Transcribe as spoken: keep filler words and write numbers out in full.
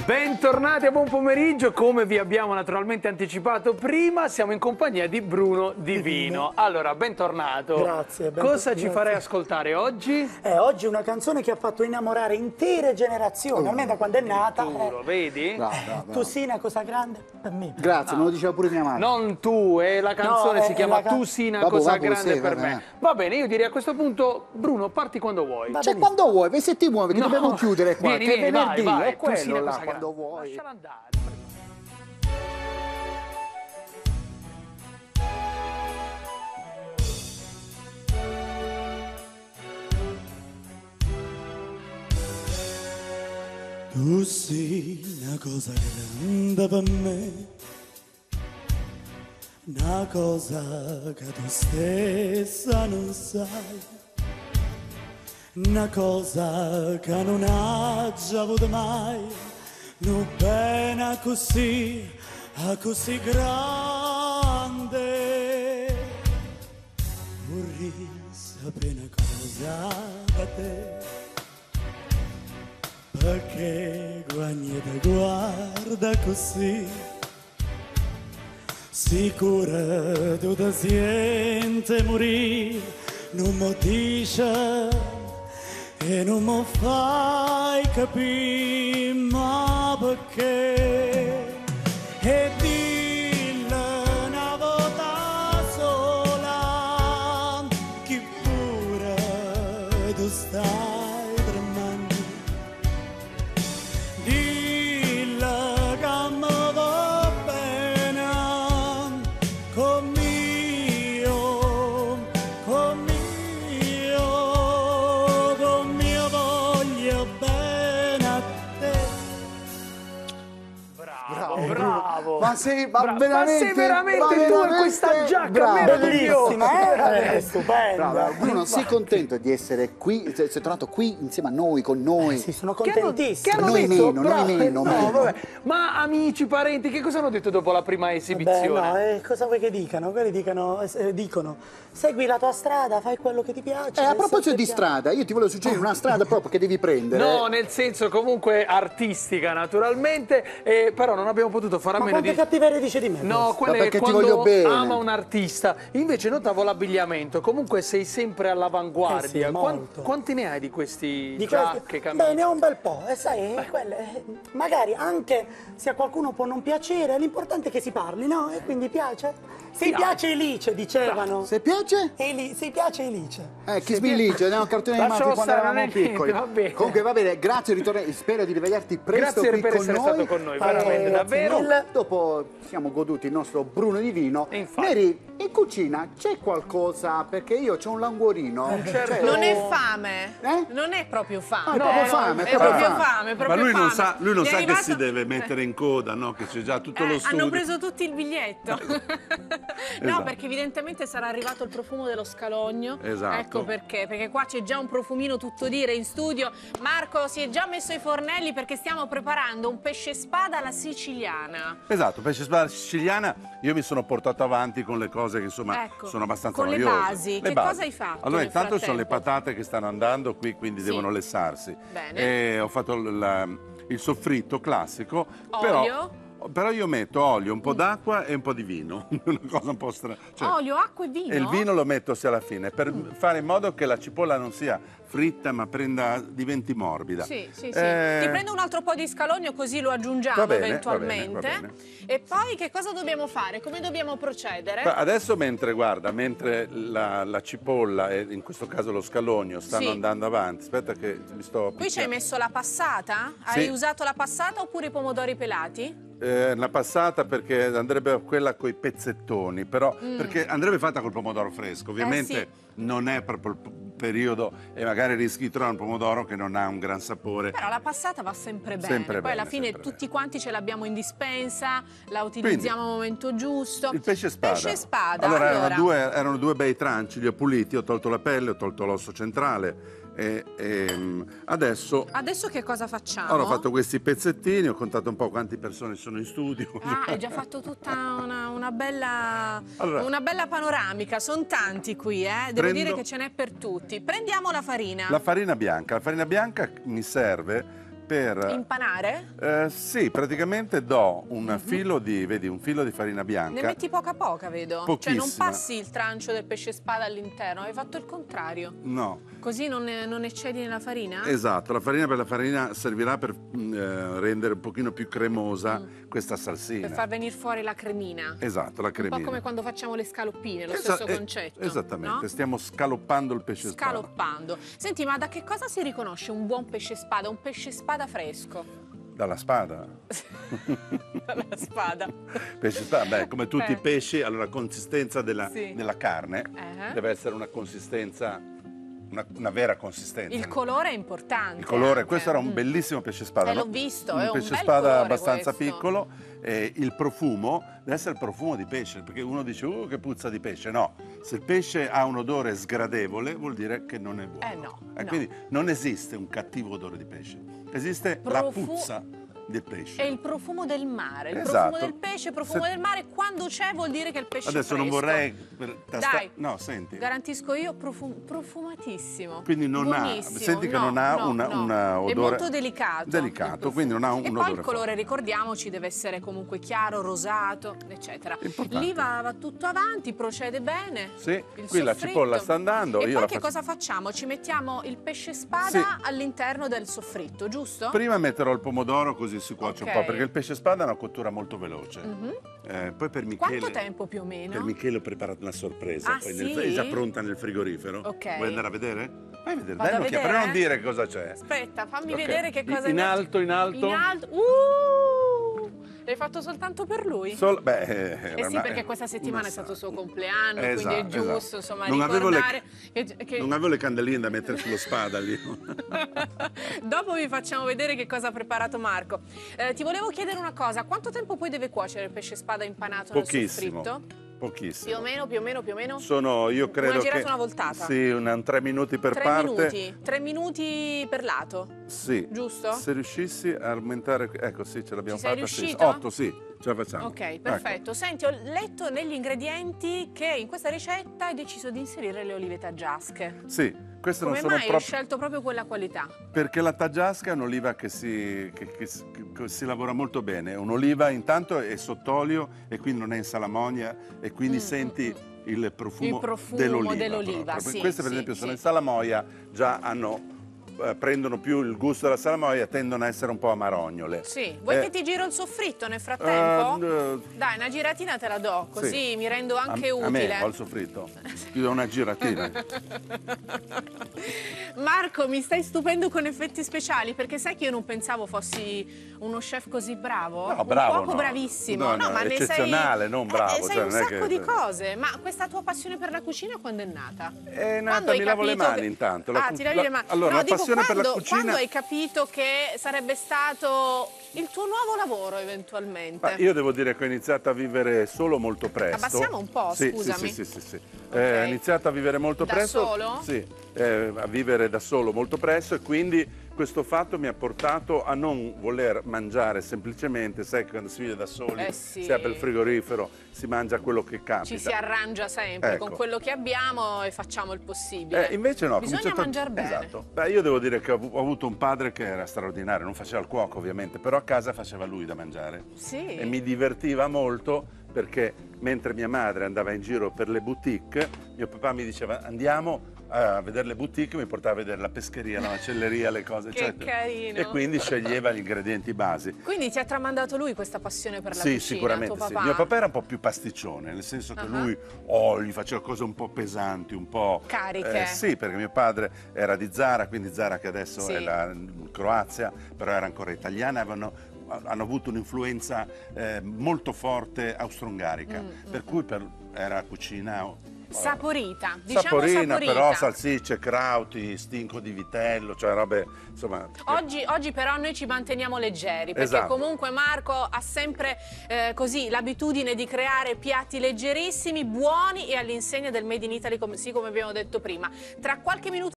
Bentornati a Buon Pomeriggio, come vi abbiamo naturalmente anticipato prima, siamo in compagnia di Bruno Di Vino. Allora, bentornato. Grazie. Ben Cosa ci grazie. farei ascoltare oggi? Eh, oggi una canzone che ha fatto innamorare intere generazioni, Oh, almeno da quando è nata. Duro, Eh, vedi? Bravo, bravo, bravo. tu sei una cosa grande per me. Grazie, me lo diceva pure mia madre. Non tu, eh, la canzone No, si è- chiama è la can- Tu sei una Vabbè, cosa vabbè, grande sì, per vabbè. me. Va bene, io direi a questo punto, Bruno, parti quando vuoi. Va Cioè, benissimo. quando vuoi, se ti muovi, che No. dobbiamo chiudere qua, Vieni, che è vieni, vai, venerdì, vai, è Tu sei quello una là, cosa quando grande. vuoi. Lasciala andare. Tu sei una cosa grande per me, una cosa che tu stessa non sai, una cosa che non hai già avuto mai, non pena così, a così grande. Vorrei sapere una cosa da te, perché guagni te guarda così, sicura tu ti senti morire, non mi dice e non mi fai capire, ma perché? E dille una volta sola che pure tu stai tremando. Dille che mi va bene con mio, con mio, con mio voglio bene a te. Bravo, bravo. Ma sei, ma Bra- veramente, ma sei veramente ma tu in veramente questa giacca bravo. meravigliosa. Bellissima, eh? È stupenda. Bravo, Bruno, sei contento di essere qui, sei sei tornato qui insieme a noi, con noi? Sì, sono Che hanno, contentissimo. che hanno Noi detto? meno, noi Bravo. meno, No, meno. vabbè. Ma amici, parenti, che cosa hanno detto dopo la prima Beh, esibizione? no, eh, cosa vuoi che dicano? Quelli dicano, eh, dicono, segui la tua strada, fai quello che ti piace. Eh, a e proposito se di ti strada, io ti volevo suggerire una strada proprio che devi prendere. No, nel senso comunque artistica naturalmente, eh, però non abbiamo potuto fare a Ma meno quante di... cattiverie dice di me? No, quelle perché ti quando voglio bene. ama un artista. Invece notavo l'abbigliamento, comunque sei sempre all'avanguardia. Eh sì, Quan- molto. quanti ne hai di questi Di giacche, questi- camicie? Beh, ne ho un bel po', e sai, quelle, eh, magari anche se a qualcuno può non piacere, l'importante è che si parli, no? E quindi piace? Se Piace. piace Elice, dicevano. Se piace? Eli, se piace Elice. Eh, chi sbilice, andiamo a cartoni animati Lascialo quando stare, non eravamo è niente, piccoli. va bene. Comunque va bene, grazie, ritorno- spero di rivederti presto Grazie qui per con essere noi. stato con noi, veramente, Eh, davvero. il- Dopo siamo goduti il nostro Bruno Di Vino. E infatti. Neri, in cucina c'è qualcosa? Perché io ho un languorino. certo. Cioè- Non è fame, Eh? non è proprio fame. Ah, è proprio fame, è proprio proprio fame. fame, è Ma proprio lui non fame. sa, lui non Mi è sa che arrivato- si deve mettere in coda, no? Che c'è già tutto Eh, lo studio. hanno preso tutti il biglietto. No, Esatto. perché evidentemente sarà arrivato il profumo dello scalogno. Esatto. Ecco perché, perché qua c'è già un profumino tutto dire in studio. Marco si è già messo ai fornelli perché stiamo preparando un pesce spada alla siciliana. Esatto, pesce spada siciliana, io mi sono portato avanti con le cose che insomma Ecco, sono abbastanza con le noiose. basi. Che cosa hai fatto Allora, nel intanto sono le frattempo? patate che stanno andando qui, quindi Sì. devono lessarsi. Bene. E ho fatto il, la- il soffritto classico, Olio? però Però io metto olio, un po' d'acqua e un po' di vino, una cosa un po' strana. Cioè, Olio, acqua e vino? e il vino lo metto sia alla fine, per fare in modo che la cipolla non sia fritta ma prenda, diventi morbida. Sì, sì, sì. Eh, Ti prendo un altro po' di scalogno così lo aggiungiamo Va bene, eventualmente. va bene, va bene. E poi che cosa dobbiamo fare? Come dobbiamo procedere? Ma adesso mentre, guarda, mentre la, la cipolla e in questo caso lo scalogno stanno Sì. andando avanti, aspetta che mi sto... Qui ci hai messo la passata? Hai Sì. usato la passata oppure i pomodori pelati? Eh, la passata perché andrebbe quella coi pezzettoni, però perché andrebbe fatta col pomodoro fresco, ovviamente Mm. Eh, sì. non è proprio il periodo e magari rischi di trovare un pomodoro che non ha un gran sapore. Però la passata va sempre bene. Sempre Poi bene, alla fine sempre tutti bene. quanti ce l'abbiamo in dispensa, la utilizziamo al momento giusto. Il pesce spada. Pesce spada. Allora, allora. Erano, due, erano due bei tranci, li ho puliti, ho tolto la pelle, ho tolto l'osso centrale e, e mm, adesso... Adesso che cosa facciamo? Ora ho fatto questi pezzettini, ho contato un po' quante persone sono in studio. Ah, hai già fatto tutta una, una bella, Allora. una bella panoramica, sono tanti qui, eh? Devo Prendo- dire che ce n'è per tutti. Prendiamo la farina. La farina bianca, la farina bianca mi serve per... Impanare? Eh, sì, praticamente do un filo di, vedi, un filo di farina bianca. Ne metti poca poca, vedo. Cioè non Pochissima. passi il trancio del pesce spada all'interno, hai fatto il contrario. No. Così non, non eccedi nella farina? Esatto, la farina per la farina servirà per mm, eh, rendere un pochino più cremosa questa salsina. Per far venire fuori la cremina. Esatto, la Un cremina. po' come quando facciamo le scaloppine, lo Esa- stesso eh, concetto. Esattamente, no? stiamo scaloppando il pesce spada. Scaloppando. Senti, ma da che cosa si riconosce un buon pesce spada? Un pesce spada fresco? Dalla spada. Dalla spada. Pesce spada, beh, come tutti Eh. i pesci, allora la consistenza della, Sì. della carne Eh. deve essere una consistenza, una, una vera consistenza. Il colore è importante. Il colore, anche. questo era un Mm. bellissimo pesce spada. Eh, no? l'ho visto, un è un pesce bel spada colore abbastanza questo. piccolo. E il profumo deve essere il profumo di pesce, perché uno dice uh, che puzza di pesce. No, se il pesce ha un odore sgradevole vuol dire che non è buono. Eh, no, E no. quindi non esiste un cattivo odore di pesce, esiste la Profu- puzza del pesce. È il profumo del mare, il Esatto. profumo del pesce, il profumo Se- del mare, quando c'è vuol dire che il pesce Adesso è fresco. non vorrei per- tasta- Dai, no, senti. garantisco io, profum- profumatissimo. Quindi non ha- Buonissimo. senti che No, non ha no, una- no. una È odore- molto delicato. Delicato, il profumo. quindi non ha un- E un poi odore il colore, forte. ricordiamoci, deve essere comunque chiaro, rosato, eccetera. Importante. Lì va, va tutto avanti, procede bene. Sì, Il qui la soffritto. cipolla sta andando. E io poi la che faccio- cosa facciamo? Ci mettiamo il pesce spada Sì. all'interno del soffritto, giusto? Prima metterò il pomodoro così si cuoce Ok. un po', perché il pesce spada ha una cottura molto veloce. Mhm. Eh, poi per Michele... Quanto tempo più o meno? Per Michele ho preparato una sorpresa, Ah, poi sì? nel- è già pronta nel frigorifero. Ok. Vuoi andare a vedere? Vai a vedere, Vado dai a un'occhiata, vedere? però non dire che cosa c'è. Aspetta, fammi Ok. vedere che cosa In ne- alto, in alto. In alto. Uh! L'hai fatto soltanto per lui? Sol- beh, Eh era sì, una- perché questa settimana è una stato il suo sa- compleanno, quindi è Esatto, giusto, esatto. insomma, Non avevo le- ricordare che, che- Non avevo le candeline da mettere sullo spada lì. Dopo vi facciamo vedere che cosa ha preparato Marco. Eh, ti volevo chiedere una cosa, quanto tempo poi deve cuocere il pesce spada impanato nel Pochissimo. soffritto? Pochissimo. Più o meno, più o meno, più o meno? Sono, io credo Una girata, che... una voltata? Sì, una, tre minuti per Tre parte. minuti, tre minuti per lato. Sì. Giusto? Se riuscissi a aumentare... Ecco, sì, ce l'abbiamo Ci sei fatta. sì. riuscito? Otto, sì, ce la facciamo. Ok, perfetto. Senti, ho letto negli ingredienti che in questa ricetta hai deciso di inserire le olive taggiasche. Ecco. Sì, queste Come non sono mai hai proprio... scelto proprio quella qualità? Perché la taggiasca è un'oliva che si, che- che si- che si lavora molto bene. È un'oliva intanto è sott'olio e quindi non è in salamonia e quindi senti il profumo, Il profumo dell'oliva. dell'oliva, proprio. sì, Queste per sì, esempio sì. sono in salamoia, già hanno, eh, prendono più il gusto della salamoia, tendono a essere un po' amarognole. Sì. Vuoi Eh, che ti giro il soffritto nel frattempo? eh, Dai, una giratina te la do, così sì. mi rendo anche a, utile. A me, ho il soffritto. Ti do una giratina. Marco, mi stai stupendo con effetti speciali, perché sai che io non pensavo fossi uno chef così bravo? No, un bravo, cuoco no. bravissimo. No, no, ma ne eccezionale, sei... non bravo, Eh, sai cioè, un non è sacco che- di cose, ma questa tua passione per la cucina quando è nata? È nata, Quando hai mi lavo le capito mani che- intanto. La Ah, cu- ti lavi la- le mani. Allora, No, la dico, passione per la quando- cucina... Quando hai capito che sarebbe stato il tuo nuovo lavoro eventualmente? Ma io devo dire che ho iniziato a vivere solo molto presto. Abbassiamo un po', Sì, scusami. Sì, sì, sì, sì, sì. Ok. Eh, ho iniziato a vivere molto Da presto. solo? Sì, eh, a vivere da solo molto presto e quindi questo fatto mi ha portato a non voler mangiare semplicemente, sai che quando si vive da soli, Eh sì. si apre il frigorifero, si mangia quello che capita. Ci si arrangia sempre Ecco. con quello che abbiamo e facciamo il possibile. Eh, invece no, ho Bisogna cominciato a- mangiare bene. Esatto. Beh, io devo dire che ho, avu- ho avuto un padre che era straordinario, non faceva il cuoco ovviamente, però a casa faceva lui da mangiare. Sì. E mi divertiva molto perché mentre mia madre andava in giro per le boutique, mio papà mi diceva andiamo a vedere le boutique, mi portava a vedere la pescheria, la macelleria, le cose, Che eccetera. carino. E quindi sceglieva gli ingredienti basi. Quindi ti ha tramandato lui questa passione per la Sì, cucina, sicuramente tuo sì. papà? Mio papà era un po' più pasticcione, nel senso che Ah. lui oh, gli faceva cose un po' pesanti, un po'... Cariche. Eh, sì, perché mio padre era di Zara, quindi Zara che adesso Sì. è la in Croazia, però era ancora italiana, avevano, hanno avuto un'influenza eh, molto forte austro-ungarica, Mm, per cui per- era cucina... oh, Saporita, diciamo saporina, saporita. però salsicce, crauti, stinco di vitello, cioè robe, insomma... Oggi, oggi però noi ci manteniamo leggeri, perché Esatto. comunque Marco ha sempre eh, così l'abitudine di creare piatti leggerissimi, buoni e all'insegna del Made in Italy, come, sì, come abbiamo detto prima. Tra qualche minuto